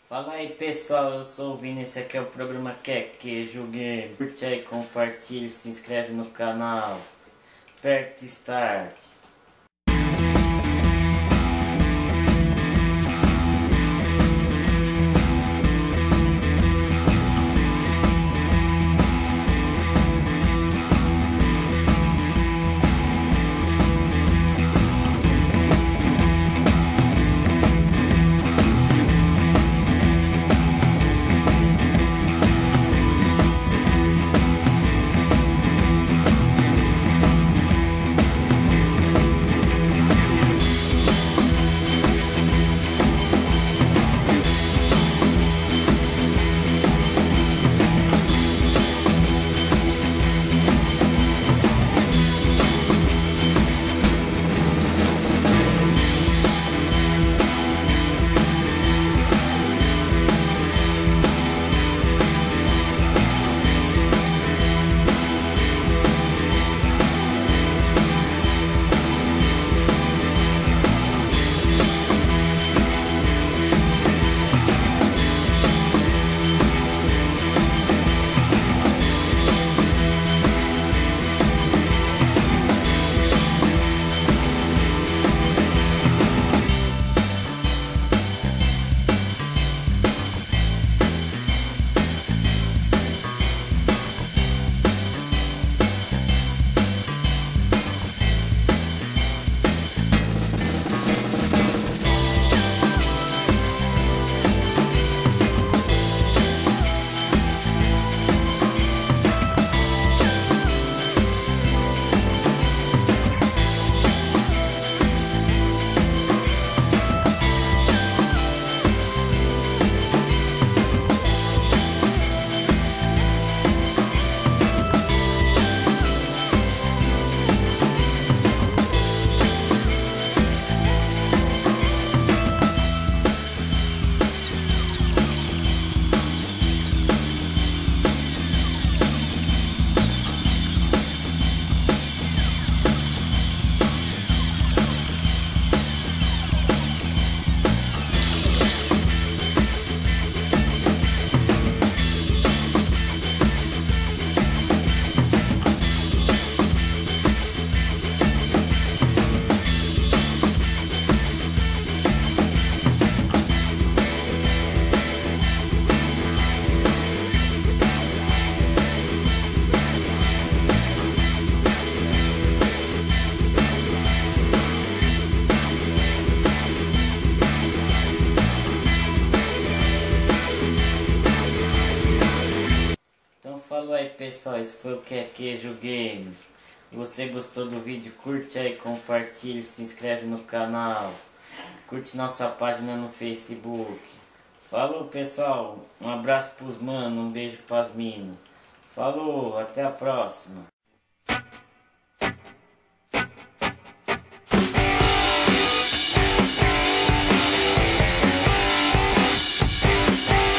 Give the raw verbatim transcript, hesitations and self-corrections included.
Fala aí pessoal, eu sou o Vini, esse aqui é o programa Que é Queijo Games. Curte aí, compartilha, se inscreve no canal, aperte Start. Então falou aí pessoal, esse foi o Que é Queijo Games. Se você gostou do vídeo, curte aí, compartilha, se inscreve no canal, curte nossa página no Facebook. Falou pessoal, um abraço pros manos, um beijo pras minas. Falou, até a próxima.